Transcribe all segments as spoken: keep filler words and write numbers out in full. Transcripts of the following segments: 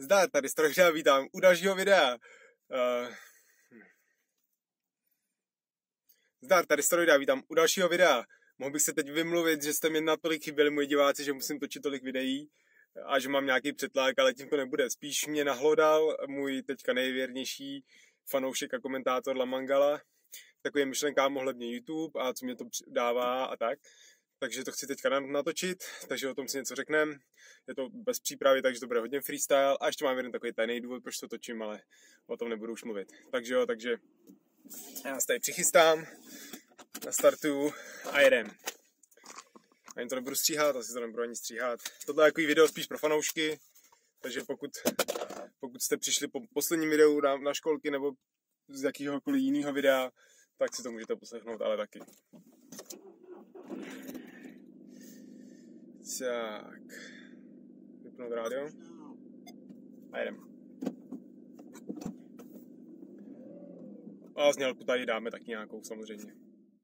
Zdar, tady Strojda, vítám u dalšího videa. Uh... Zdar, tady Strojda, vítám u dalšího videa. Mohl bych se teď vymluvit, že jste mi natolik chyběli moji diváci, že musím točit tolik videí a že mám nějaký přetlak, ale tím to nebude. Spíš mě nahlodal můj teďka nejvěrnější fanoušek a komentátor Lamangala, takový myšlenkám ohledně YouTube a co mě to dává a tak. Takže to chci teďka natočit, takže o tom si něco řekneme. Je to bez přípravy, takže to bude hodně freestyle. A ještě mám jeden takový tajný důvod, proč to točím, ale o tom nebudu už mluvit. Takže jo, takže já se tady přichystám, nastartuju a jedem. Ani to nebudu stříhat, asi to nebudu ani stříhat. Tohle je takový video spíš pro fanoušky, takže pokud, pokud jste přišli po posledním videu na, na školky nebo z jakýhokoliv jiného videa, tak si to můžete poslechnout, ale taky. Tak, vypnout rádio a jedem. A znělku tady dáme taky nějakou samozřejmě.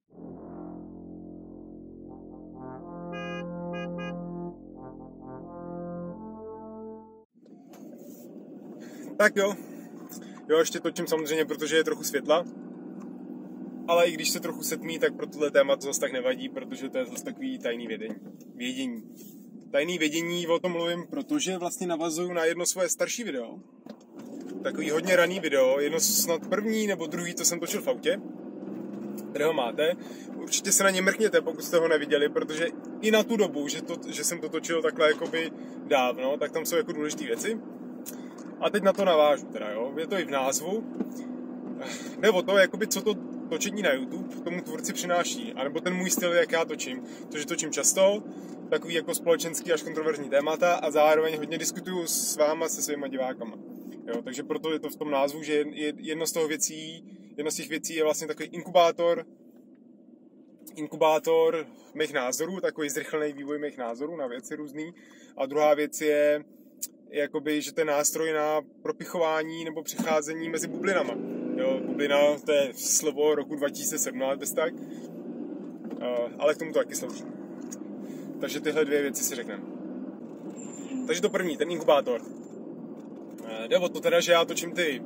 Tak jo, jo ještě točím samozřejmě, protože je trochu světla. Ale i když se trochu setmí, tak pro tohle téma to zase tak nevadí, protože to je zase takový tajný vědění. vědění. Tajný vědění, o tom mluvím, protože vlastně navazuju na jedno svoje starší video. Takový hodně raný video, jedno snad první nebo druhý, to jsem točil v autě, kde ho máte. Určitě se na ně mrkněte, pokud jste ho neviděli, protože i na tu dobu, že, to, že jsem to točil takhle jakoby dávno, tak tam jsou jako důležité věci. A teď na to navážu teda, jo. Je to i v názvu. Jde o to, jakoby, co to točení na YouTube tomu tvůrci přináší, anebo ten můj styl, jak já točím. To, že točím často, takový jako společenský až kontroverzní témata a zároveň hodně diskutuju s váma, se svýma divákama. Jo, takže proto je to v tom názvu, že jedno z toho věcí, jedno z těch věcí je vlastně takový inkubátor, inkubátor mých názorů, takový zrychlený vývoj mých názorů na věci různý. A druhá věc je, jakoby, že ten nástroj na propichování nebo přecházení mezi bublinama. Jo, bublina, to je slovo roku dva tisíce sedmnáct, bez tak. Uh, ale k tomu to taky slouží. Takže tyhle dvě věci si řekneme. Takže to první, ten inkubátor. Uh, jde o to teda, že já točím ty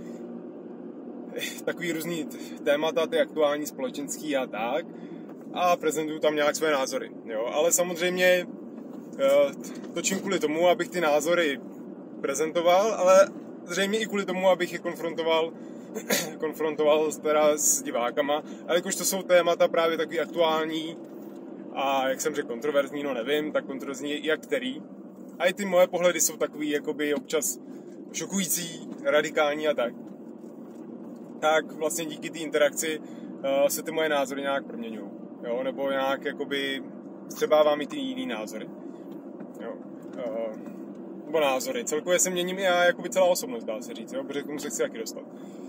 takový různý témata, ty aktuální, společenský a tak. A prezentuju tam nějak své názory. Jo, ale samozřejmě uh, točím kvůli tomu, abych ty názory prezentoval, ale zřejmě i kvůli tomu, abych je konfrontoval konfrontoval teda s divákama, ale jakož to jsou témata právě takový aktuální a jak jsem řekl kontroverzní, no nevím, tak kontroverzní jak který. A i ty moje pohledy jsou takový jakoby občas šokující, radikální a tak. Tak vlastně díky té interakci uh, se ty moje názory nějak proměňují, jo, nebo nějak jakoby vstřebávám i ty jiný názory. Jo. Uh, nebo názory. Celkově se měním i já jakoby celá osobnost, dá se říct, jo, protože k tomu se chci taky dostat.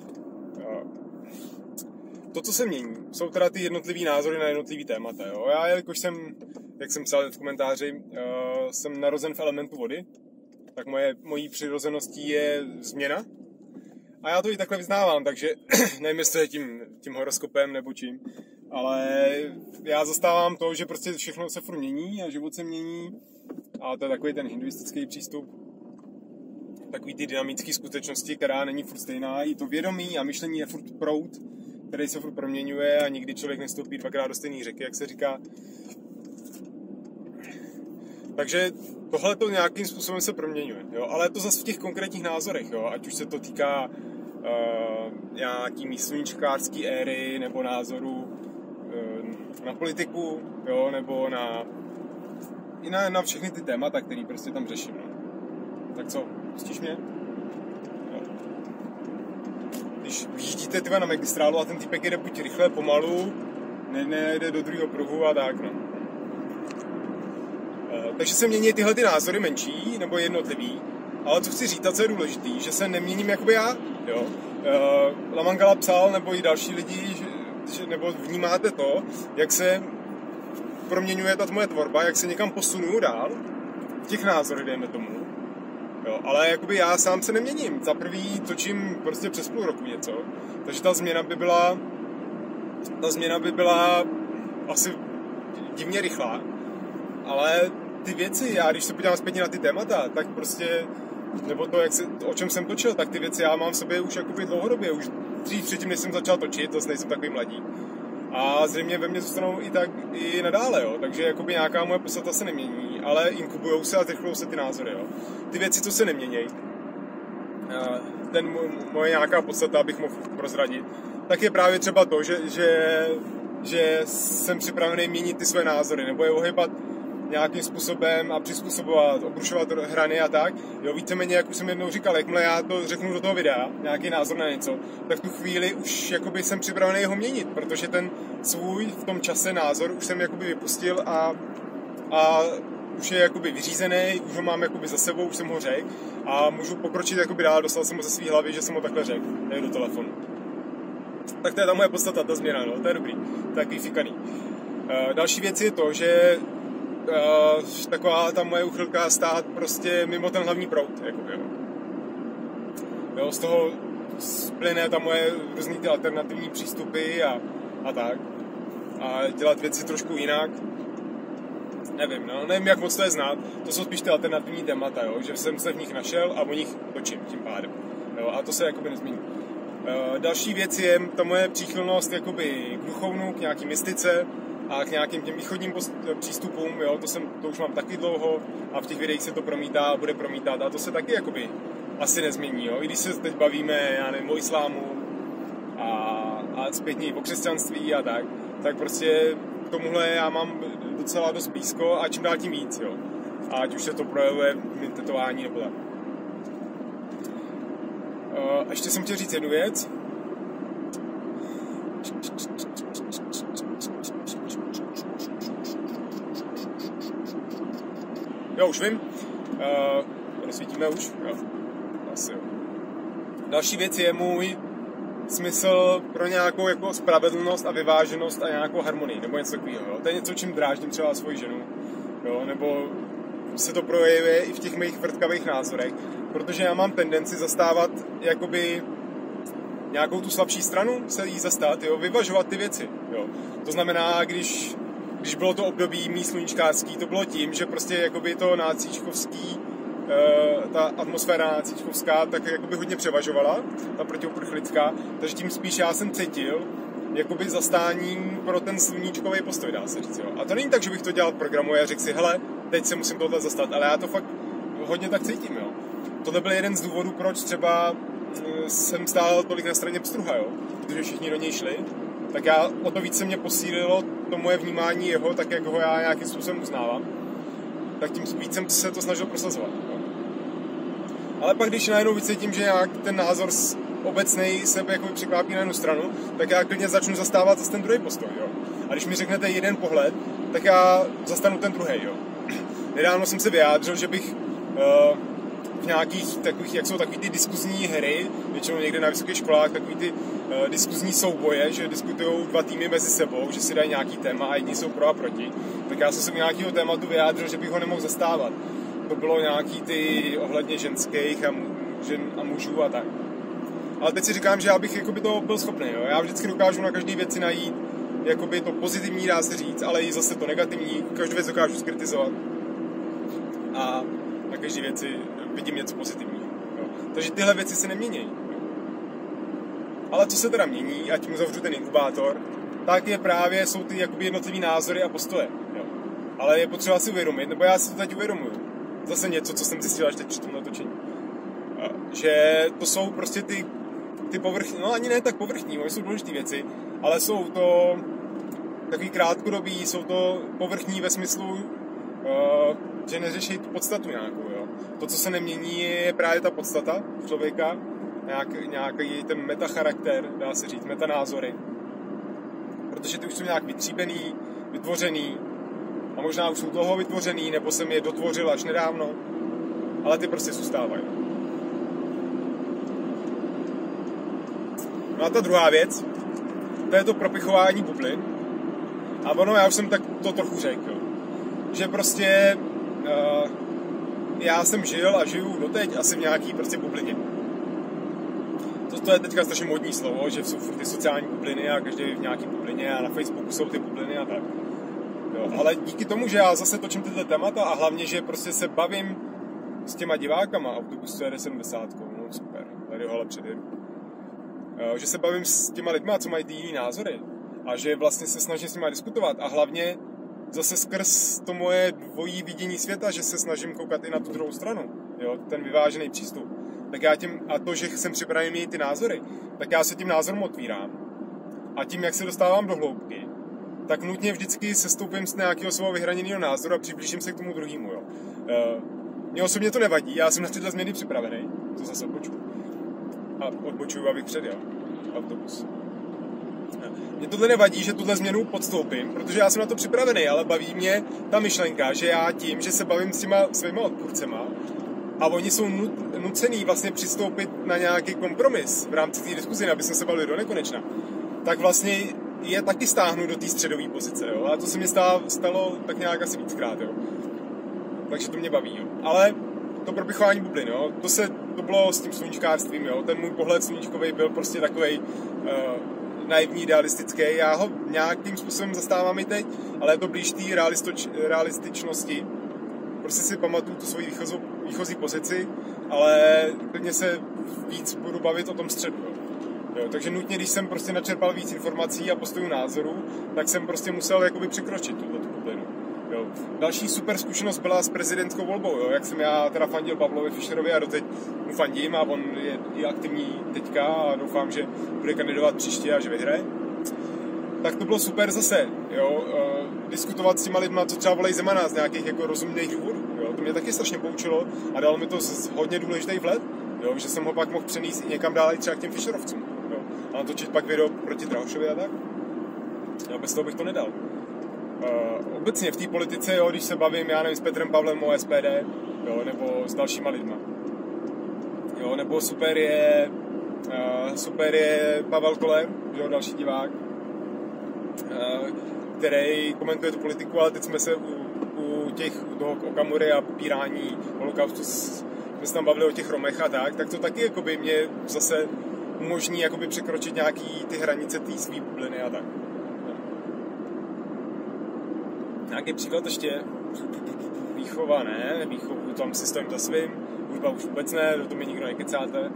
To, co se mění, jsou teda ty jednotlivý názory na jednotlivý témata. Jo? Já, jelikož jsem, jak jsem psal v komentáři, uh, jsem narozen v elementu vody, tak moje, mojí přirozeností je změna. A já to i takhle vyznávám, takže nevím, jestli je tím, tím horoskopem nebo čím, ale já zastávám to, že prostě všechno se furt mění a život se mění. A to je takový ten hinduistický přístup, takový ty dynamické skutečnosti, která není furt stejná. I to vědomí a myšlení je furt proud, který se furt proměňuje a nikdy člověk nestoupí dvakrát do stejné řeky, jak se říká. Takže tohle to nějakým způsobem se proměňuje, jo? Ale to zase v těch konkrétních názorech, jo? Ať už se to týká uh, nějaký sluníčkářský éry, nebo názoru uh, na politiku, jo? Nebo na, i na, na všechny ty témata, které prostě tam řeším. No. Tak co, pustíš mě? Když vyjíždíte tyva na magistrálu a ten týpek jede buď rychle, pomalu, ne, nejde do druhého pruhu a tak, no. E, takže se mění tyhle ty názory menší, nebo jednotlivý, ale co chci říct, a co je důležitý, že se neměním jakoby já, jo. E, Lamangala psal, nebo i další lidi, že, nebo vnímáte to, jak se proměňuje ta moje tvorba, jak se někam posunuju dál, v těch názorech, dejme tomu. Jo, ale jakoby já sám se neměním. Za prvý točím prostě přes půl roku něco. Takže ta změna by byla ta změna by byla asi divně rychlá. Ale ty věci, já když se podívám zpětně na ty témata, tak prostě nebo to, jak se, o čem jsem točil, tak ty věci já mám v sobě už jakoby dlouhodobě, už dřív předtím, než jsem začal točit, to nejsem takový mladý. A zřejmě ve mně zůstanou i tak i nadále, jo. Takže jakoby nějaká moje podstata se nemění, ale inkubujou se a zrychlujou se ty názory, jo. Ty věci, co se nemění, ten moje nějaká podstata, abych mohl prozradit, tak je právě třeba to, že, že, že jsem připravený měnit ty své názory, nebo je ohybat nějakým způsobem a přizpůsobovat, obrušovat hrany a tak. Jo, víceméně, jak už jsem jednou říkal, jakmile já to řeknu do toho videa, nějaký názor na něco, tak tu chvíli už jakoby jsem připravený ho měnit, protože ten svůj v tom čase názor už jsem jakoby vypustil a, a už je jakoby vyřízený, už ho mám jakoby za sebou, už jsem ho řekl a můžu pokročit jakoby dál, dostal jsem ho ze svý hlavy, že jsem ho takhle řekl, ne do telefonu. Tak to je ta moje podstata, ta změna, no, to je dobrý, to je takový fikaný. Uh, další věc je to, že Uh, taková ta moje uchylka stát prostě mimo ten hlavní proud, jakoby, jo. Jo, z toho splyne ta moje různý ty alternativní přístupy a, a tak. A dělat věci trošku jinak. Nevím, no, nevím, jak moc to je znát. To jsou spíš ty alternativní témata, jo, že jsem se v nich našel a o nich točím tím pádem. Jo, a to se jakoby nezmění. Uh, další věc je ta moje příchylnost jakoby k duchovnu, k nějaký mystice, a k nějakým těm východním přístupům, jo, to, jsem, to už mám taky dlouho a v těch videích se to promítá a bude promítat a to se taky jakoby asi nezmění, jo. I když se teď bavíme, já nevím, o islámu a, a zpětně o křesťanství a tak, tak prostě k tomuhle já mám docela dost blízko a čím dál tím víc, jo. A ať už se to projevuje v tetování nebo tak. Uh, ještě jsem chtěl říct jednu věc. Jo, už vím. Uh, rozsvítíme už. Jo. Asi jo. Další věc je můj smysl pro nějakou jako spravedlnost a vyváženost a nějakou harmonii, nebo něco takového. Jo. To je něco, čím dráždím třeba svoji ženu. Jo, nebo se to projevuje i v těch mých vrtkavých názorech, protože já mám tendenci zastávat jakoby nějakou tu slabší stranu, se jí zastát, jo, vyvažovat ty věci. Jo. To znamená, když Když bylo to období mý sluníčkářský, to bylo tím, že prostě jakoby to nácíčkovský, ta atmosféra nácíčkovská, tak jakoby hodně převažovala, ta protiuprchlická, takže tím spíš já jsem cítil jakoby zastáním pro ten sluníčkový postoj, dá se říct, jo. A to není tak, že bych to dělal v programu a řekl si, hele, teď se musím tohle zastat, ale já to fakt hodně tak cítím, jo. Tohle byl jeden z důvodů, proč třeba jsem stál tolik na straně Pstruha, jo, protože všichni do něj šli. Tak já o to víc se mě posílilo to moje vnímání jeho, tak jak ho já nějakým způsobem uznávám, tak tím víc jsem se to snažil prosazovat. Jo. Ale pak, když najednou vycítím, že nějak ten názor obecnej sebe jako překlápí na jednu stranu, tak já klidně začnu zastávat zase ten druhý postoj. Jo. A když mi řeknete jeden pohled, tak já zastanu ten druhý. Jo. Nedávno jsem se vyjádřil, že bych uh, v nějakých takových, jak jsou takový ty diskuzní hry, většinou někde na vysokých školách, takový ty uh, diskuzní souboje, že diskutují dva týmy mezi sebou, že si dají nějaký téma a jedni jsou pro a proti. Tak já jsem se k nějakého tématu vyjádřil, že bych ho nemohl zastávat. To bylo nějaký ty ohledně ženských a, mu, žen a mužů a tak. Ale teď si říkám, že já bych jakoby to byl schopný. Jo? Já vždycky dokážu na každé věci najít jakoby to pozitivní, dá se říct, ale i zase to negativní. Každou věc dokážu zkritizovat. A na každé věci vidím něco pozitivního. Jo? Takže tyhle věci se nemění. Jo? Ale co se teda mění, ať mu zavřu ten inkubátor, tak je právě, jsou ty jakoby jednotlivý názory a postoje. Jo? Ale je potřeba si uvědomit, nebo já si to teď uvědomuju. Zase něco, co jsem zjistil až teď při tom natočení. Že to jsou prostě ty, ty povrchní, no ani ne tak povrchní, oni jsou důležité věci, ale jsou to takový krátkodobý, jsou to povrchní ve smyslu, uh, že neřeší tu podstatu nějakou, jo. To, co se nemění, je právě ta podstata člověka, nějak, nějaký ten metacharakter, dá se říct, metanázory. Protože ty už jsou nějak vytříbený, vytvořený, a možná už jsou dlouho vytvořený, nebo jsem je dotvořil až nedávno, ale ty prostě zůstávají. No a ta druhá věc, to je to propichování bublin. A ono, já už jsem tak to trochu řekl, že prostě uh, já jsem žil a žiju doteď asi v nějaký prostě bublině. To, to je teďka strašně modní slovo, že jsou ty sociální bubliny a každý v nějaký bublině a na Facebooku jsou ty bubliny a tak. Jo, ale díky tomu, že já zase točím tyhle témata a hlavně, že prostě se bavím s těma divákama, autobus C D sedmdesát, no super, tady ho ale předjedu. Že se bavím s těma lidma, co mají ty jiný názory a že vlastně se snažím s nima diskutovat a hlavně zase skrz to moje dvojí vidění světa, že se snažím koukat i na tu druhou stranu, jo, ten vyvážený přístup. Tak já tím, a to, že jsem připravený mít ty názory, tak já se tím názorem otvírám a tím, jak se dostávám do hloubky, tak nutně vždycky sestoupím z nějakého svého vyhraněného názoru a přiblížím se k tomu druhému, jo. Mně osobně to nevadí, já jsem na tyhle změny připravený, to zase odbočuju. A odbočuju, abych předjel autobus. Mně tohle nevadí, že tuhle změnu podstoupím, protože já jsem na to připravený, ale baví mě ta myšlenka, že já tím, že se bavím s těma svýma odpůrcema a oni jsou nucený vlastně přistoupit na nějaký kompromis v rámci té diskuze, aby jsme se bavili do nekonečna, tak vlastně je taky stáhnu do té středové pozice, jo? A to se mi stalo, stalo tak nějak asi víckrát, jo? Takže to mě baví, jo? Ale to propichování bublin, jo? To se, to bylo s tím sluníčkářstvím, jo? Ten můj pohled sluníčkový byl prostě takovej uh, naivní, idealistický, já ho nějakým způsobem zastávám i teď, ale je to blíž té realističnosti. Prostě si pamatuju tu svoji výchozí, výchozí pozici, ale klidně se víc budu bavit o tom středu. Jo, takže nutně, když jsem prostě načerpal víc informací a postojů názorů, tak jsem prostě musel jakoby překročit tuto bublinu. Jo. Další super zkušenost byla s prezidentskou volbou, jo. Jak jsem já teda fandil Pavlovi Fischerovi a doteď mu fandím a on je i aktivní teďka a doufám, že bude kandidovat příště a že vyhraje. Tak to bylo super zase, jo, uh, diskutovat s těma lidma, co třeba volají Zemana z nějakých jako rozumných důvodů, jo. To mě taky strašně poučilo a dalo mi to hodně důležitý vhled, jo, že jsem ho pak mohl přenést i někam dál třeba k těm Fischerovcům, jo. A natočit pak video proti Drahošovi a tak. Jo, bez toho bych to nedal. Uh, obecně v té politice, jo, když se bavím, já nevím, s Petrem Pavlem o S P D, jo, nebo s dalšíma lidma. Jo, nebo super je, uh, super je Pavel Koller, jo, další divák, uh, který komentuje tu politiku, ale teď jsme se u, u těch, u toho Okamury a popírání holokaustu, jsme se tam bavili o těch Romech a tak, tak to taky jakoby mě zase umožní jakoby překročit nějaký ty hranice té svý bubliny a tak. Nějaký příklad ještě, výchova ne, výchovu tam si stojím za svým, hudba už vůbec ne, do toho mi nikdo nekecáte.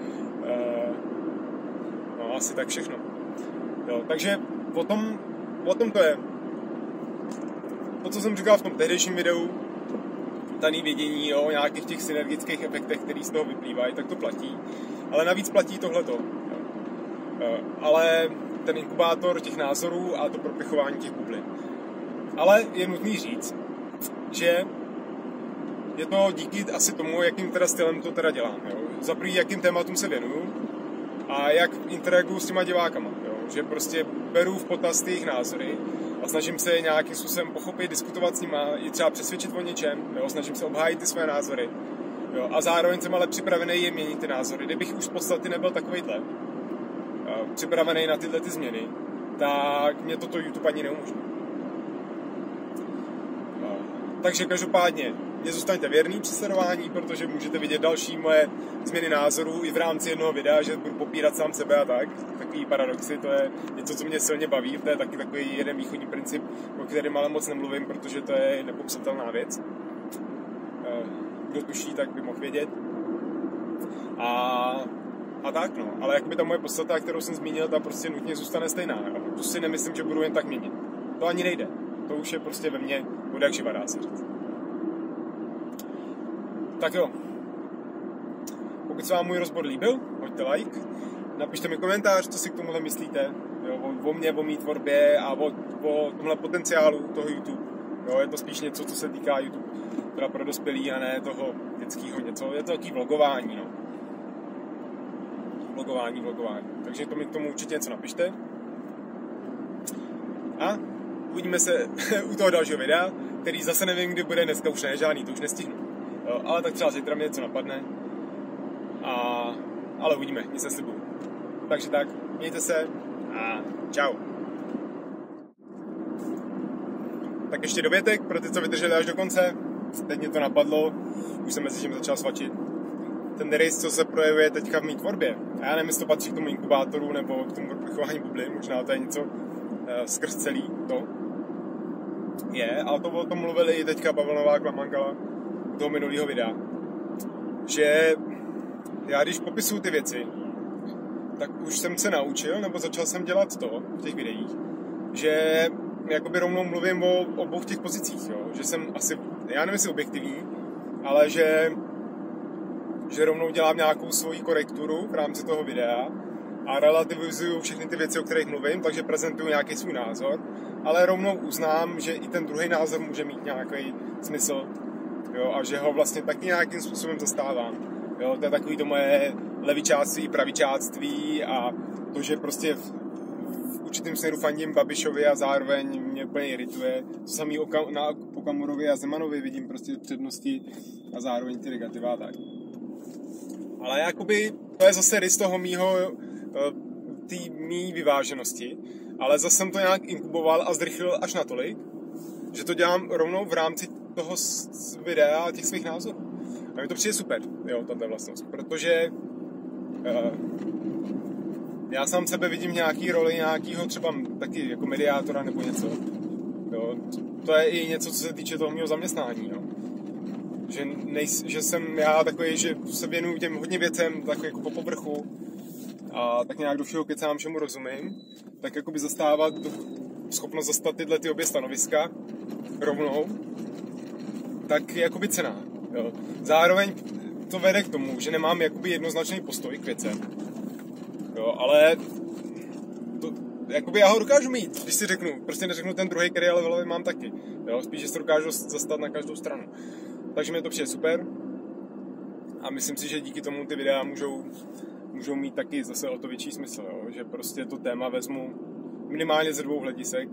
No asi tak všechno. Jo, takže o tom, o tom to je. To, co jsem říkal v tom tehdejším videu, daný vědění o nějakých těch synergických efektech, které z toho vyplývají, tak to platí. Ale navíc platí tohleto. Ale ten inkubátor těch názorů a to propichování těch bublin. Ale je nutný říct, že je to díky asi tomu, jakým teda stylem to teda dělám. Jo? Za první, jakým tématům se věnuju a jak interaguju s těma divákama. Jo? Že prostě beru v potaz ty jejich názory a snažím se je nějakým způsobem pochopit, diskutovat s nima, je třeba přesvědčit o něčem, jo? Snažím se obhájit ty své názory. Jo? A zároveň jsem ale připravený je měnit ty názory. Kdybych už v podstatě nebyl takovejhle, připravený na tyhle ty změny, tak mě toto YouTube ani neumožní. Takže každopádně mě zůstaňte věrný při sledování, protože můžete vidět další moje změny názorů i v rámci jednoho videa, že budu popírat sám sebe a tak. Takový paradoxy, to je něco, co mě silně baví, to je taky takový jeden východní princip, o kterém ale moc nemluvím, protože to je nepopsatelná věc. Kdo tuší, tak by mohl vědět. A, a tak no, ale jakoby ta moje podstata, kterou jsem zmínil, ta prostě nutně zůstane stejná. A to si nemyslím, že budu jen tak měnit. To ani nejde. To už je prostě ve mně od jak živa, dá se říct. Tak jo. Pokud se vám můj rozbor líbil, hoďte like, napište mi komentář, co si k tomuhle myslíte, jo, o, o mě, o mý tvorbě a o, o tomhle potenciálu toho YouTube. Jo, je to spíš něco, co se týká YouTube teda pro dospělý a ne toho dětského něco. Je to takové vlogování, no. Vlogování, vlogování. Takže to mi k tomu určitě něco napište. A uvidíme se u toho dalšího videa, který zase nevím, kdy bude, dneska už ne, žádný, to už nestihnu. Jo, ale tak třeba zítra mě něco napadne. A, ale uvidíme, nic neslibuju. Takže tak, mějte se a čau. Tak ještě dovětek pro ty, co vydrželi až do konce. Teď mě to napadlo, už jsem mezi tím začal svačit. Ten rejs, co se projevuje teďka v mý tvorbě. A já nevím, jestli to patří k tomu inkubátoru nebo k tomu propichování bublin, možná to je něco uh, skrz celý to. Je, ale to o tom mluvili i teďka Pavlnová Klamangala u toho minulého videa. že já když popisuju ty věci, tak už jsem se naučil, nebo začal jsem dělat to v těch videích, že jakoby rovnou mluvím o obou těch pozicích, jo? Že jsem asi, já nevím, jestli objektivní, ale že, že rovnou dělám nějakou svoji korekturu v rámci toho videa a relativizuju všechny ty věci, o kterých mluvím, takže prezentuju nějaký svůj názor, ale rovnou uznám, že i ten druhý názor může mít nějaký smysl, jo? A že ho vlastně taky nějakým způsobem zastávám. Jo? To je takový to moje levičáctví, pravičáctví a to, že prostě v, v určitém směru fandím Babišovi a zároveň mě úplně irituje. To samý oka, na Okamurovi a Zemanovi vidím prostě přednosti a zároveň ty negativa tak. Ale jakoby to je zase rys toho mýho, tý mý vyváženosti, ale zase jsem to nějak inkuboval a zrychlil až natolik, že to dělám rovnou v rámci toho videa a těch svých názorů. A mi to přijde super, jo, tato vlastnost, protože uh, já sám sebe vidím v nějaký roli nějakýho třeba taky jako mediátora nebo něco. Jo, to je i něco, co se týče toho mého zaměstnání, jo. Že, nejs, že jsem já takový, že se věnuju těm hodně věcem tak jako po povrchu a tak nějak do všeho kecám, všemu rozumím, tak jakoby zastávat, schopnost zastat tyhle ty obě stanoviska rovnou, tak je jakoby cenná. Jo. Zároveň to vede k tomu, že nemám jakoby jednoznačný postoj k věcem. Jo, ale to, jakoby já ho dokážu mít, když si řeknu, prostě neřeknu ten druhý, který ale levelový mám taky. Jo, spíš, že se dokážu zastat na každou stranu. Takže mi to přijde super a myslím si, že díky tomu ty videa můžou, můžou mít taky zase o to větší smysl, jo? Že prostě to téma vezmu minimálně ze dvou hledisek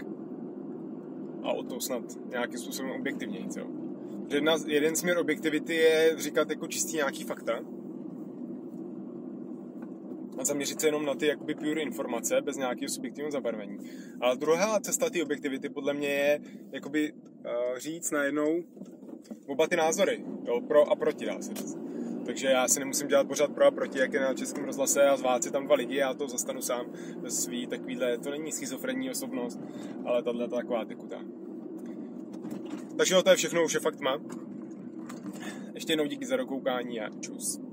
a o to snad nějakým způsobem objektivněji. Jo? Že jedna, jeden směr objektivity je říkat jako čistý nějaký fakta a zaměřit se jenom na ty jakoby pure informace bez nějakého subjektivního zabarvení. Ale druhá cesta té objektivity podle mě je jakoby uh, říct najednou oba ty názory, jo, pro a proti, dá se říct. Takže já si nemusím dělat pořád pro a proti, jak je na Českém rozhlase a zvát si tam dva lidi, já to zastanu sám ve svý takovýhle, to není schizofrenní osobnost, ale tahle taková tekuta. Takže to je všechno, už je fakt tma. Ještě jednou díky za dokoukání a čus.